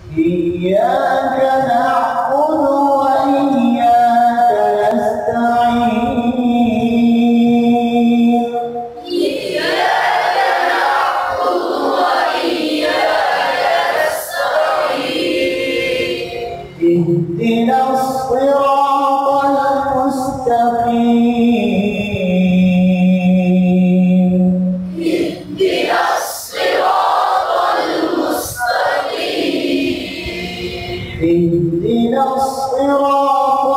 إياك نعبد وإياك نستعين إياك نعبد وإياك نستعين اهدنا الصراط المستقيم اهدنا الصراط المستقيم اهدنا الصراط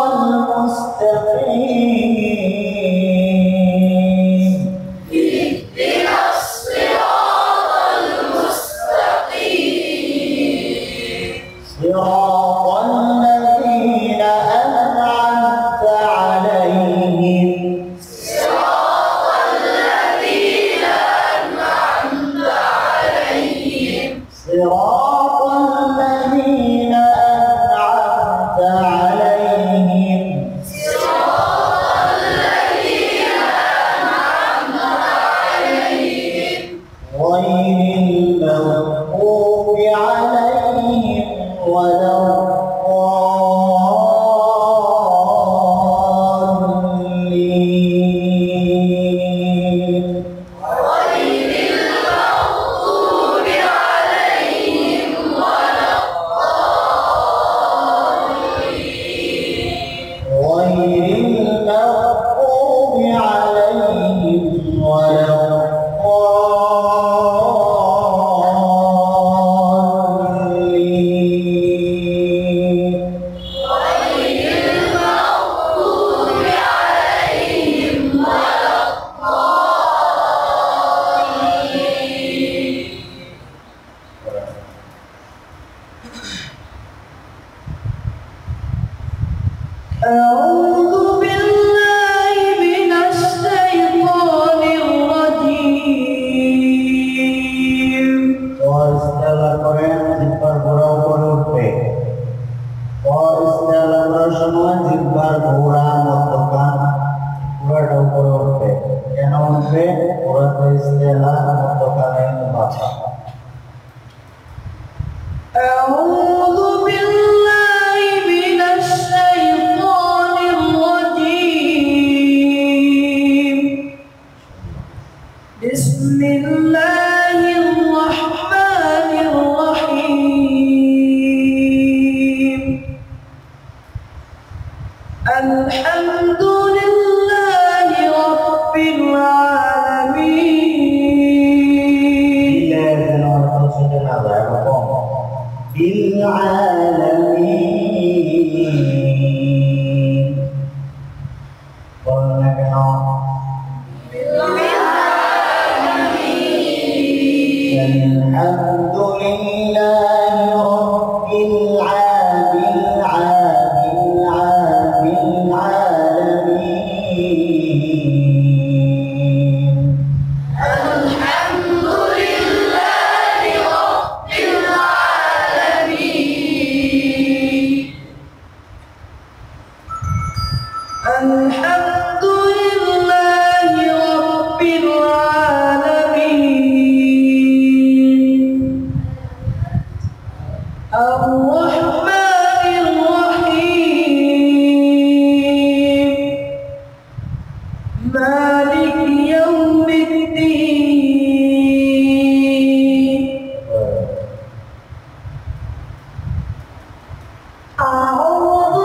المستقيم اهدنا الصراط المستقيم صراط الذين أنعمت عليهم صراط الذين أنعمت عليهم صراط الذين أنعمت عليهم صراط الذين أنعمت عليهم غير المغضوب عليهم ولا الضالين غير المغضوب عليهم ولا الضالين غير المغضوب عليهم ولا الضالين غير المغضوب عليهم ولا الضالين أعوذ بالله من الشيطان الرجيم. Istilah Quran jibbar gurau korupe. Istilah Rasulullah jibbar gurau motokan gurau korupe. Kenapa? Gurau istilah motokan yang baca. أعوذ بالله من الشيطان الرجيم. بسم الله الرحمن الرحيم. الحمد لله رب العالمين قلنا الحمد لله رب العالمين الحمد لله رب العالمين الحمد لله رب العالمين الرحمن الرحيم مالك يوم الدين أعوذ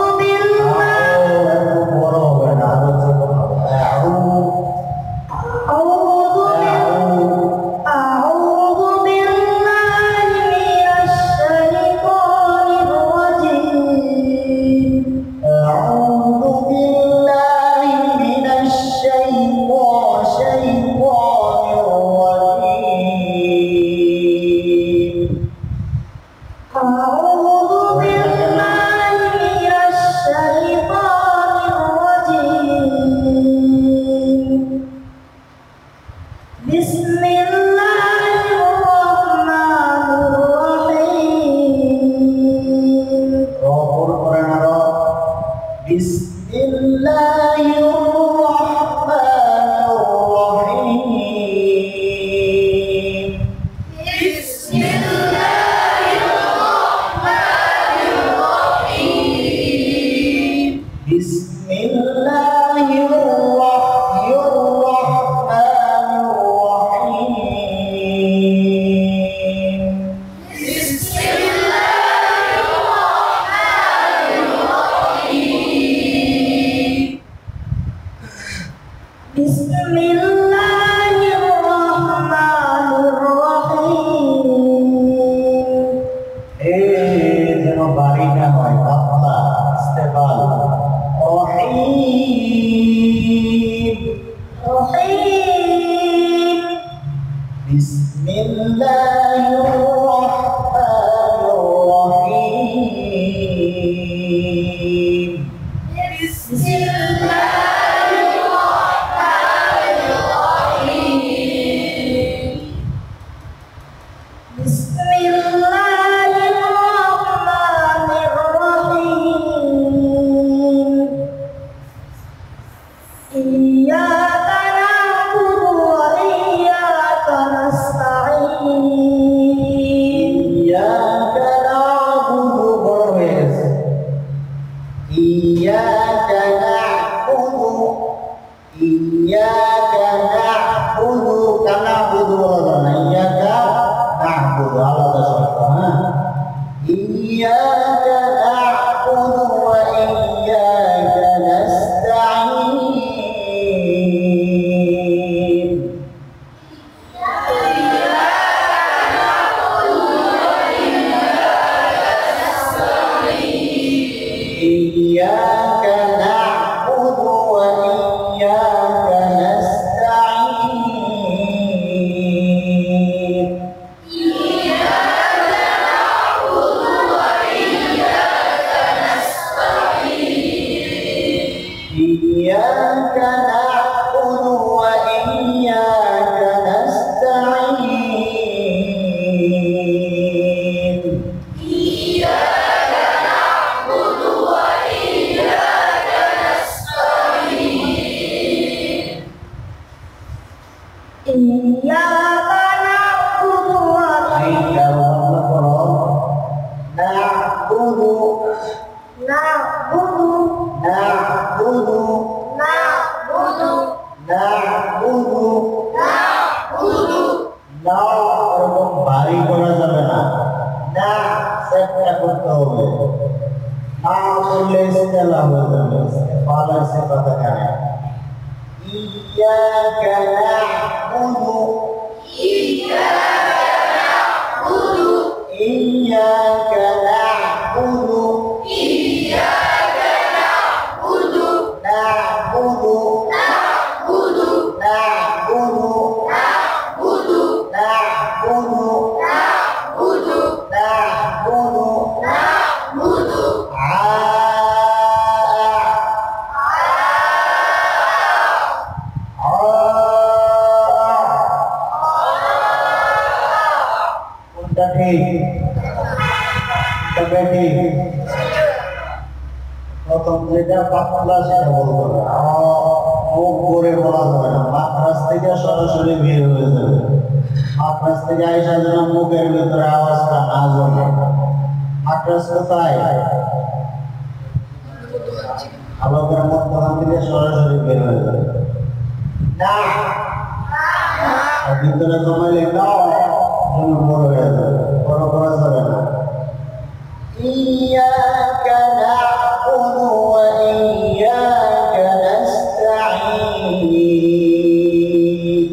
أعوذ بالله من الشيطان الرجيم أعوذ بالله من الشيطان الرجيم أعوذ بالله من الشيطان الرجيم بسم الله الرحمن الرحيم بسم الله الرحمن الرحيم بسم الله الرحمن যেন বাড়ি না হয় পাতলা ইস্তেফাল রহিম رحيم বিসমিল্লাহির রহমানির রহিম بسم الله الرحمن الرحيم بسم الله الرحمن الرحيم إياك نعبد وإياك نستعين إياك نعبد برويس إياك نعبد إياك نعبد كنعبد ولا إياك نعبد على ذلك إياك نعبد وإياك نستعين إياك نعبد وإياك نستعين إياك نعبد وإياك نستعين إياك نعبد وإياك نعبد نعبد نعبد نعبد نعبد نعبد না এরকম ভারী করা যাবে না না সেটটা করতে হবে না করলে ইস্তেলা হয়ে যাবে ইস্তেফাল আছে কথা কানে إياك نعبد إياك نعبد نعبد প্রথম যেটা পাতলা সেটা বলবো না মুখ করে বলা যাবে না মাদ্রাস থেকে সরাসরি বের হয়ে যাবে মাদ্রাস থেকে আইসা যেন মুখের ভিতরে আওয়াজটা না জমে মাদ্রাস কোথায় আলোকের মধ্যখান থেকে সরাসরি বের হয়ে যাবে না আর ভিতরে জমাইলে না জন্য বড় হয়ে যাবে বড় করা যাবে না إياك نعبد وإياك نستعين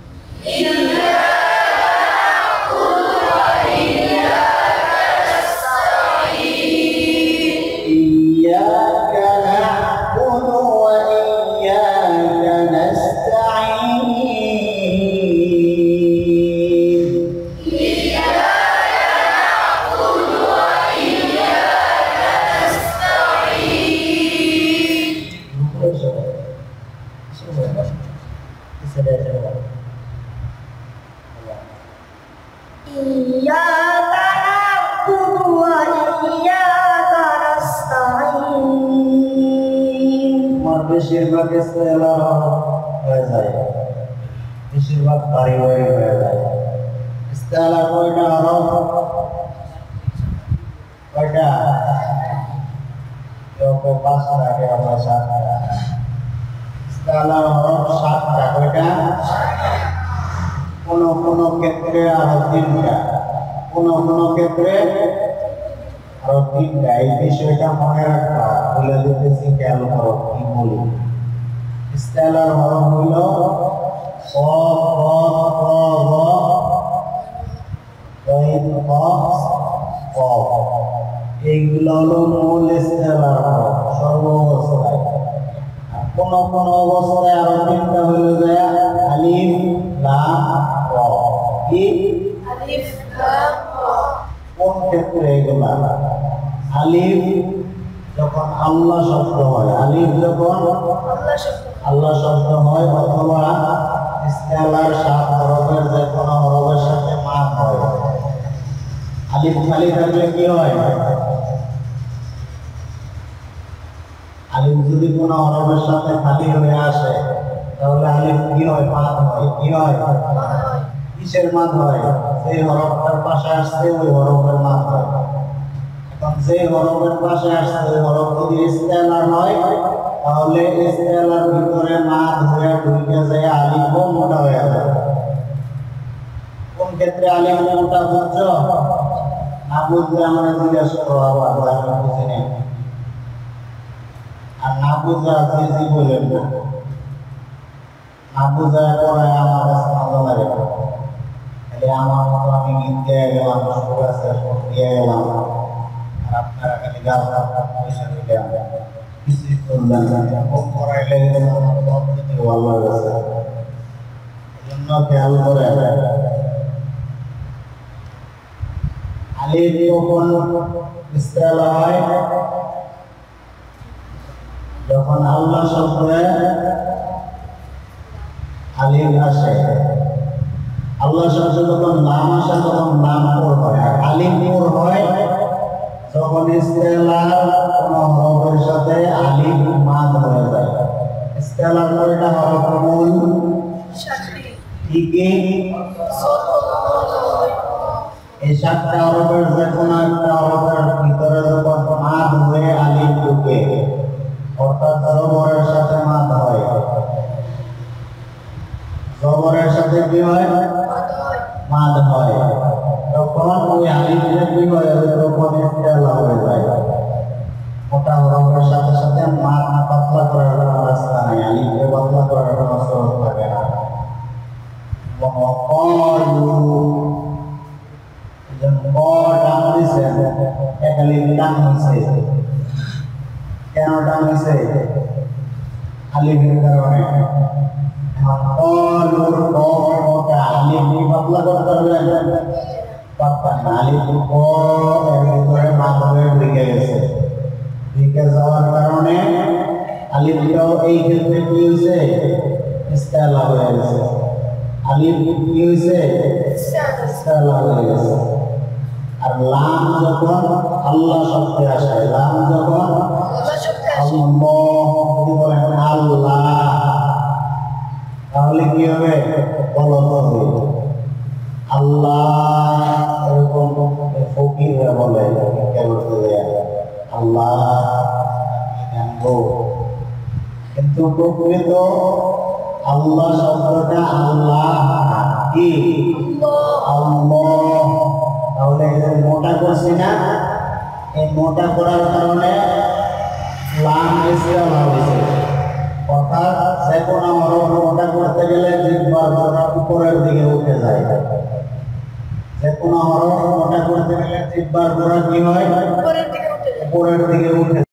إياك نعبد وإياك نستعين إياك نعبد وإياك نستعين আমার বেশিরভাগ ইস্তেলা হয়ে যায় বেশিরভাগ পারিবারিক হয়ে যায় ইস্তেলা কয়টা হরফ কয়টা কেউ কেউ 5টা কেউ আবার 7টা ইস্তেলার হরফ 7টা কয়টা কোন কোন ক্ষেত্রে আরো 3টা কোন কোন ক্ষেত্রে আরো 3টা এই বিষয়টা মনে রাখবা বলে দিতেছি খেয়াল করো কি বলি ইস্তেলার হরফ হইল ক খ গ ঘ এইগুলো হলো মূল ইস্তেলার হরফ সর্ব অবস্থায়। আর কোন কোন অবস্থায় আরো তিনটা হইল যে আলিফ লাম রা। কি আলিফ লাম রা। কোন ক্ষেত্রে এগুলা? আলিফ যখন আল্লাহ শব্দ হয়, আলিফ যখন আল্লাহ শব্দ হয়, অথবা ইস্তেলার 7 হরফের যে কোনো হরফের সাথে মাদ হয়। আলিফ খালি থাকলে কি হয়? আলিফ যদি কোনো হরফের সাথে খালি হয়ে আসে তাহলে আলিফ কি হয়? মাদ হয়। কি হয়? কিসের মাদ হয়? যে হরফটার পাশে আসছে ওই হরফের মাদ হয়। এখন যে হরফের পাশে আসছে ওই হরফ যদি ইস্তেলার হয় তাহলে ইস্তেলার ভিতরে মাদ হয়ে ঢুকে যায়, আলিফ মোটা হয়ে যায়। কোন ক্ষেত্রে আলিফ মোটা বুঝছো? না বুঝলে আমরা জিজ্ঞাসা করো, আবার আমি বুঝি না। আর না বুঝা জি বলেন, না বুঝা পড়ায় আমার কাছে মজা লাগে। তাহলে আমার মতো আমি গীত দিয়ে গেলাম, সুর আছে সুর দিয়ে গেলাম, আর আপনারা খালি গাছ পয়সা দিলেন, কিছুই করলেন না। খুব পড়াইলে পদ্ধতি ভালো গেছে, এই জন্য খেয়াল করে। আলিফ যখন ইস্তেলা হয় যখন আল্লাহ শব্দে আলিফ আসে, আল্লাহ শব্দ যখন নাম আসে তখন নাম পুর হয়। আর আলিফ পুর হয় যখন ইস্তেলার কোন হরফের সাথে আলিফ মাদ হয়ে যায়। ইস্তেলার কয়টা হরফ মূল? কি কি? এই 7টা হরফের যে কোনো একটা হরফের ভিতরে যখন মাদ হয়ে আলিফ ঢুকে, অর্থাৎ জবরের সাথে মাদ হয়, জবরের সাথে কি হয়? মাদ হয়। তখন ওই আলিফের কি হয়? তখন ইস্তেলা হয়ে যায়। মোটা হরফের সাথে সাথে মাদ পাতলা করার কোনো রাস্তা নেই, আলিফকে পাতলা করার কোনো সুযোগ থাকে না। কেন টান দিছে? আলিফের কারণে। আলিফ পাতলা করতে হবে, পাতলা না। আলিফ এর ভিতরে মাধ্যমে ঢুকে গেছে, ঢুকে যাওয়ার কারণে আলিফটাও এই ক্ষেত্রে কি হয়েছে? ইস্তেলা হয়ে গেছে। আলিফ কি হয়েছে? ইস্তেলা হয়ে গেছে। আর লাম যখন আল্লাহ শব্দে আসে, লাম যখন আল্লাহ, তাহলে কি হবে? বলত হবে আল্লাহ। এরকম ফকিররা বলে আল্লাহ, কিন্তু প্রকৃত আল্লাহ শব্দটা আল্লাহ কি? আল্লাহ। তাহলে মোটা করছি না, এই মোটা করার কারণে লাম ইস্তেলা হয়েছে। অর্থাৎ যে কোনো হরফ মোটা করতে গেলে জিহ্বার গোড়া উপরের দিকে উঠে যায়। যে কোনো হরফ মোটা করতে গেলে জিহ্বার গোড়া কি হয়? উপরের দিকে উঠে